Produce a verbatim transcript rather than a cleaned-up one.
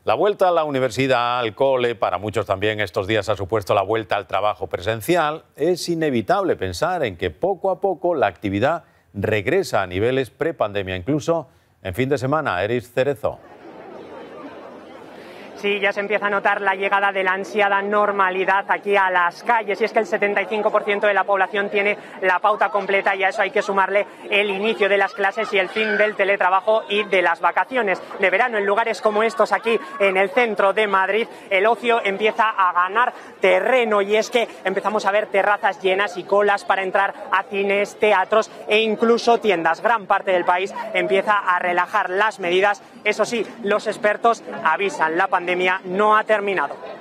La vuelta a la universidad, al cole, para muchos también estos días ha supuesto la vuelta al trabajo presencial. Es inevitable pensar en que poco a poco la actividad regresa a niveles prepandemia, incluso en fin de semana. Eris Cerezo. Sí, ya se empieza a notar la llegada de la ansiada normalidad aquí a las calles, y es que el setenta y cinco por ciento de la población tiene la pauta completa, y a eso hay que sumarle el inicio de las clases y el fin del teletrabajo y de las vacaciones de verano. En lugares como estos aquí en el centro de Madrid, el ocio empieza a ganar terreno, y es que empezamos a ver terrazas llenas y colas para entrar a cines, teatros e incluso tiendas. Gran parte del país empieza a relajar las medidas. Eso sí, los expertos avisan, la pandemia no ha terminado.